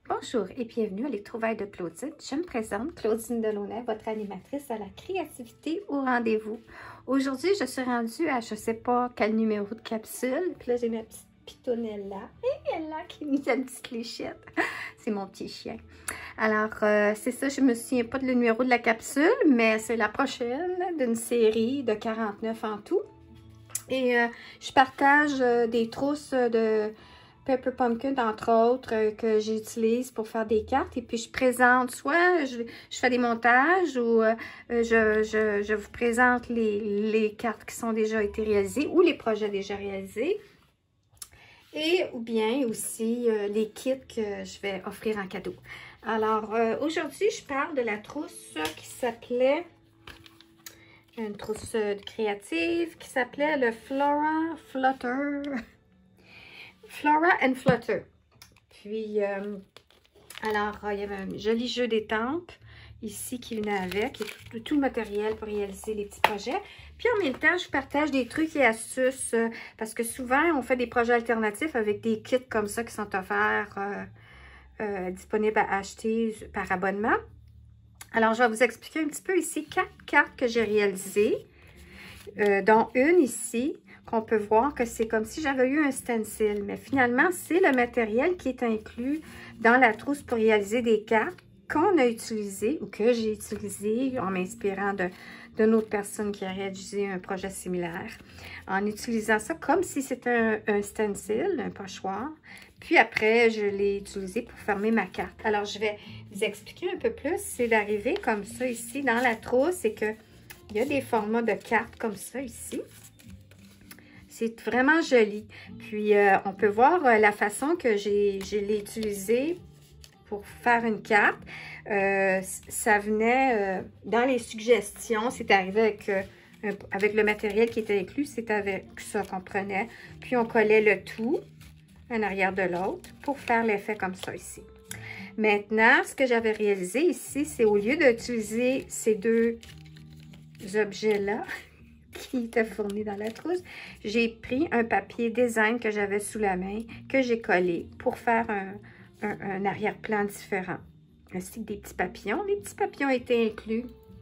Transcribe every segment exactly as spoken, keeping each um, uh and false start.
Bonjour et bienvenue à Les Trouvailles de Claudine. Je me présente, Claudine Delaunay, votre animatrice à la créativité au rendez-vous. Aujourd'hui, je suis rendue à je ne sais pas quel numéro de capsule. Puis là, j'ai ma petite pitonnelle-là. Et elle là qui me dit une petite léchette. C'est mon petit chien. Alors, euh, c'est ça, je ne me souviens pas de le numéro de la capsule, mais c'est la prochaine d'une série de quarante-neuf en tout. Et euh, je partage euh, des trousses de Pepper Pumpkin, entre autres, euh, que j'utilise pour faire des cartes. Et puis, je présente, soit je, je fais des montages ou euh, je, je, je vous présente les, les cartes qui sont déjà été réalisées ou les projets déjà réalisés. Et ou bien aussi euh, les kits que je vais offrir en cadeau. Alors, euh, aujourd'hui, je parle de la trousse qui s'appelait... une trousse créative qui s'appelait le Flora Flutter. Flora and Flutter. Puis, euh, alors, il y avait un joli jeu d'étampes ici qui venait avec, et tout, tout le matériel pour réaliser les petits projets. Puis, en même temps, je partage des trucs et astuces euh, parce que souvent, on fait des projets alternatifs avec des kits comme ça qui sont offerts, euh, euh, disponibles à acheter par abonnement. Alors, je vais vous expliquer un petit peu ici quatre cartes que j'ai réalisées, euh, dont une ici, qu'on peut voir que c'est comme si j'avais eu un stencil. Mais finalement, c'est le matériel qui est inclus dans la trousse pour réaliser des cartes qu'on a utilisé ou que j'ai utilisé en m'inspirant de, d'une autre personne qui a réalisé un projet similaire, en utilisant ça comme si c'était un, un stencil, un pochoir. Puis après, je l'ai utilisé pour fermer ma carte. Alors, je vais vous expliquer un peu plus. C'est d'arriver comme ça ici dans la trousse. C'est qu'il y a des formats de cartes comme ça ici. C'est vraiment joli. Puis, euh, on peut voir euh, la façon que j'ai, je l'ai utilisé pour faire une carte. Euh, ça venait euh, dans les suggestions. C'est arrivé avec... Euh, avec le matériel qui était inclus. C'est avec ça qu'on prenait. Puis, on collait le tout en arrière de l'autre pour faire l'effet comme ça ici. Maintenant, ce que j'avais réalisé ici, c'est au lieu d'utiliser ces deux objets-là qui étaient fournis dans la trousse, j'ai pris un papier design que j'avais sous la main, que j'ai collé pour faire un, un, un arrière-plan différent. Ainsi que des petits papillons. Les petits papillons étaient inclus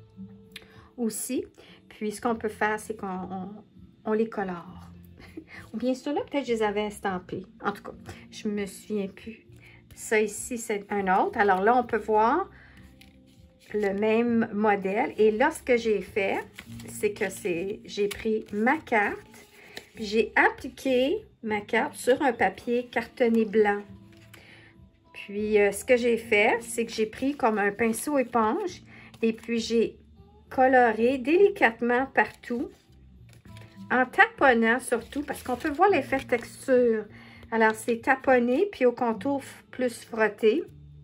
aussi. Puis, ce qu'on peut faire, c'est qu'on on, on les colore. Ou bien ceux-là, peut-être je les avais estampés. En tout cas, je me souviens plus. Ça ici, c'est un autre. Alors là, on peut voir le même modèle. Et là, ce que j'ai fait, c'est que c'est, j'ai pris ma carte, puis j'ai appliqué ma carte sur un papier cartonné blanc. Puis, euh, ce que j'ai fait, c'est que j'ai pris comme un pinceau éponge et puis j'ai coloré délicatement partout, en taponnant surtout, parce qu'on peut voir l'effet texture. Alors, c'est taponné, puis au contour plus frotté.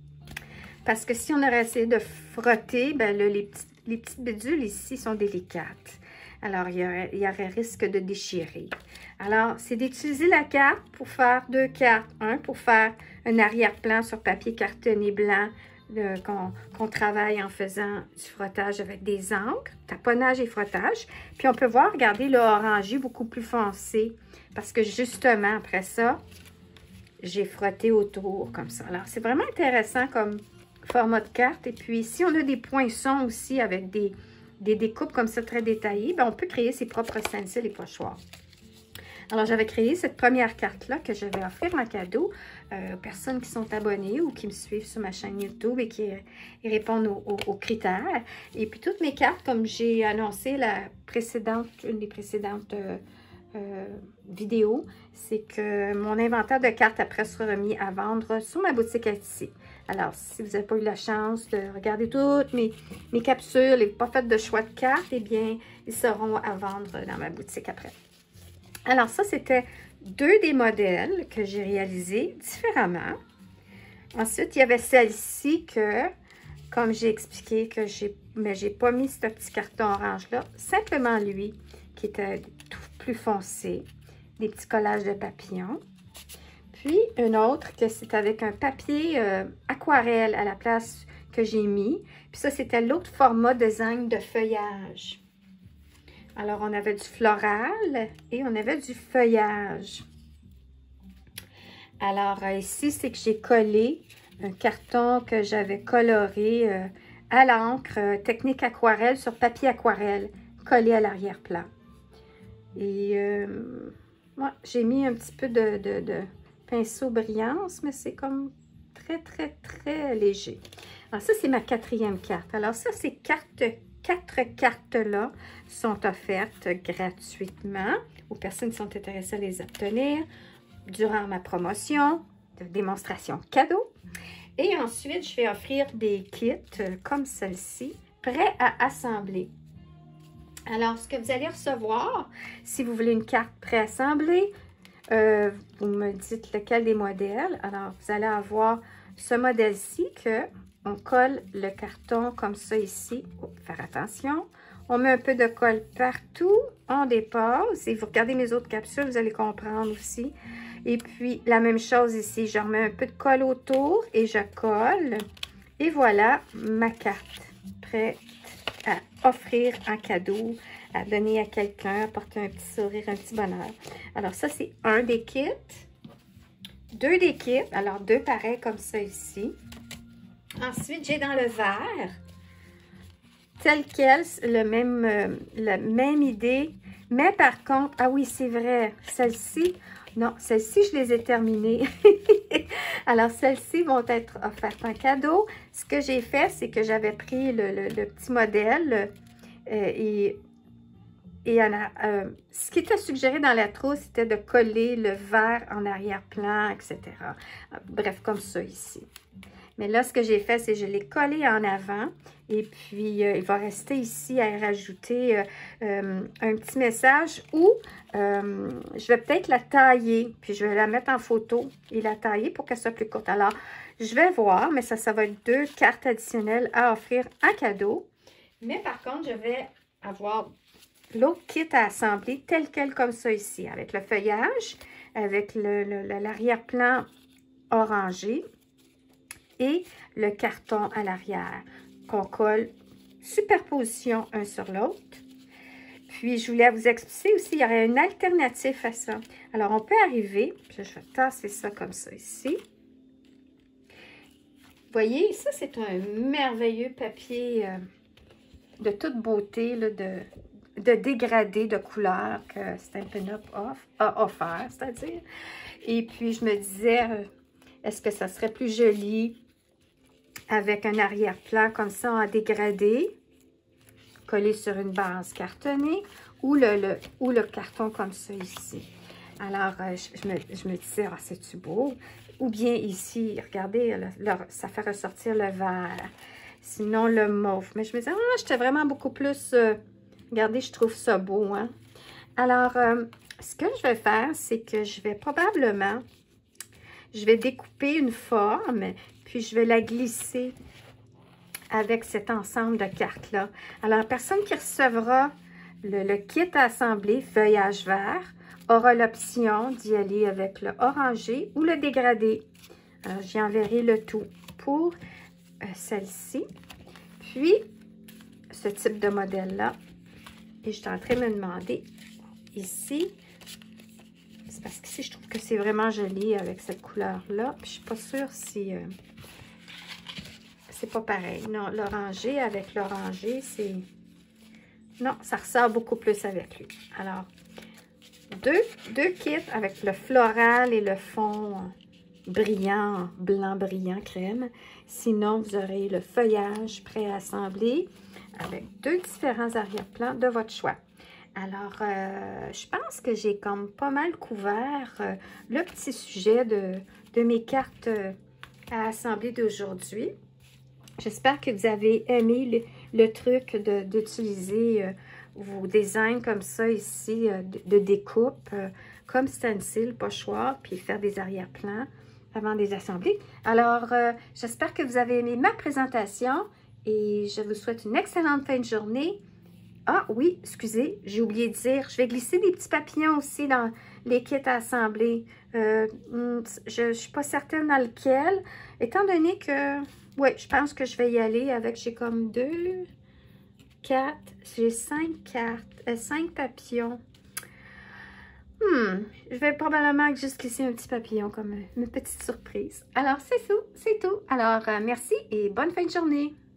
Parce que si on aurait essayé de frotter, ben là, les, petits, les petites bidules ici sont délicates. Alors, il y aurait, il y aurait risque de déchirer. Alors, c'est d'utiliser la carte pour faire deux cartes. Un, pour faire un arrière-plan sur papier cartonné blanc, qu'on qu'on travaille en faisant du frottage avec des encres, taponnage et frottage. Puis on peut voir, regardez, le orangé beaucoup plus foncé. Parce que justement, après ça, j'ai frotté autour comme ça. Alors, c'est vraiment intéressant comme format de carte. Et puis, si on a des poinçons aussi avec des, des découpes comme ça très détaillées, bien, on peut créer ses propres stencils et pochoirs. Alors, j'avais créé cette première carte-là que je vais offrir en cadeau euh, aux personnes qui sont abonnées ou qui me suivent sur ma chaîne YouTube et qui et répondent aux, aux, aux critères. Et puis, toutes mes cartes, comme j'ai annoncé la précédente, une des précédentes euh, euh, vidéos, c'est que mon inventaire de cartes après sera remis à vendre sur ma boutique Etsy. Alors, si vous n'avez pas eu la chance de regarder toutes mes, mes capsules et pas fait de choix de cartes, eh bien, ils seront à vendre dans ma boutique après. Alors, ça, c'était deux des modèles que j'ai réalisés différemment. Ensuite, il y avait celle-ci que, comme j'ai expliqué, que j'ai, mais j'ai pas mis ce petit carton orange-là, simplement lui, qui était tout plus foncé, des petits collages de papillons. Puis, une autre que c'est avec un papier euh, aquarelle à la place que j'ai mis. Puis ça, c'était l'autre format design de feuillage. Alors, on avait du floral et on avait du feuillage. Alors, ici, c'est que j'ai collé un carton que j'avais coloré euh, à l'encre, euh, technique aquarelle sur papier aquarelle, collé à l'arrière-plan. Et euh, ouais, j'ai mis un petit peu de, de, de pinceau brillance, mais c'est comme très, très, très léger. Alors ça, c'est ma quatrième carte. Alors ça, ces cartes, quatre cartes-là sont offertes gratuitement aux personnes qui sont intéressées à les obtenir durant ma promotion de démonstration cadeau. Et ensuite, je vais offrir des kits euh, comme celle-ci, prêts à assembler. Alors, ce que vous allez recevoir, si vous voulez une carte préassemblée, euh, vous me dites lequel des modèles. Alors, vous allez avoir ce modèle-ci que on colle le carton comme ça ici. Oh, faire attention. On met un peu de colle partout, on dépose. Et vous regardez mes autres capsules, vous allez comprendre aussi. Et puis, la même chose ici, je remets un peu de colle autour et je colle. Et voilà ma carte prête à offrir en cadeau, à donner à quelqu'un, apporter un petit sourire, un petit bonheur. Alors, ça, c'est un des kits. Deux des kits. Alors, deux pareils comme ça ici. Ensuite, j'ai dans le verre, tel quel, le même, euh, la même idée. Mais par contre, ah oui, c'est vrai, celle-ci, non, celles-ci, je les ai terminées. Alors, celles-ci vont être offertes en cadeau. Ce que j'ai fait, c'est que j'avais pris le, le, le petit modèle euh, et, et en a, euh, ce qui était suggéré dans la trousse, c'était de coller le verre en arrière-plan, et cetera. Bref, comme ça ici. Mais là, ce que j'ai fait, c'est que je l'ai collé en avant. Et puis, euh, il va rester ici à rajouter euh, euh, un petit message où euh, je vais peut-être la tailler. Puis, je vais la mettre en photo et la tailler pour qu'elle soit plus courte. Alors, je vais voir, mais ça, ça va être deux cartes additionnelles à offrir en cadeau. Mais par contre, je vais avoir l'autre kit à assembler tel quel comme ça ici. Avec le feuillage, avec l'arrière-plan orangé. Et le carton à l'arrière qu'on colle superposition un sur l'autre. Puis, je voulais vous expliquer aussi, il y aurait une alternative à ça. Alors, on peut arriver, puis je vais tasser ça comme ça ici. Vous voyez, ça, c'est un merveilleux papier euh, de toute beauté, là, de, de dégradé de couleur que Stampin' Up! A offert, c'est-à-dire. Et puis, je me disais, euh, est-ce que ça serait plus joli avec un arrière-plan comme ça en dégradé, collé sur une base cartonnée, ou le, le, ou le carton comme ça ici. Alors, euh, je, je, me, je me disais, ah, c'est-tu beau? Ou bien ici, regardez, le, le, ça fait ressortir le vert. Sinon, le mauve. Mais je me disais, ah, j'étais vraiment beaucoup plus... Euh, regardez, je trouve ça beau, hein? Alors, euh, ce que je vais faire, c'est que je vais probablement... Je vais découper une forme, puis je vais la glisser avec cet ensemble de cartes-là. Alors, la personne qui recevra le, le kit à assembler, feuillage vert, aura l'option d'y aller avec le orangé ou le dégradé. Alors, j'y enverrai le tout pour euh, celle-ci. Puis, ce type de modèle-là. Et je suis en train de me demander ici... C'est parce qu'ici, je trouve que c'est vraiment joli avec cette couleur-là. Je ne suis pas sûre si... Euh, c'est pas pareil. Non, l'orangé avec l'orangé, c'est... Non, ça ressort beaucoup plus avec lui. Alors, deux, deux kits avec le floral et le fond brillant, blanc brillant crème. Sinon, vous aurez le feuillage préassemblé avec deux différents arrière-plans de votre choix. Alors, euh, je pense que j'ai comme pas mal couvert euh, le petit sujet de, de mes cartes euh, à assembler d'aujourd'hui. J'espère que vous avez aimé le, le truc d'utiliser euh, vos designs comme ça ici, euh, de, de découpe, euh, comme stencil, pochoir, puis faire des arrière-plans avant de les assembler. Alors, euh, j'espère que vous avez aimé ma présentation et je vous souhaite une excellente fin de journée. Ah oui, excusez, j'ai oublié de dire, je vais glisser des petits papillons aussi dans les kits à assembler. Euh, je ne suis pas certaine dans lequel, étant donné que, oui, je pense que je vais y aller avec, j'ai comme deux, quatre, j'ai cinq cartes, euh, cinq papillons. Hmm, je vais probablement mettre jusqu'ici un petit papillon comme une petite surprise. Alors, c'est tout, c'est tout. Alors, euh, merci et bonne fin de journée.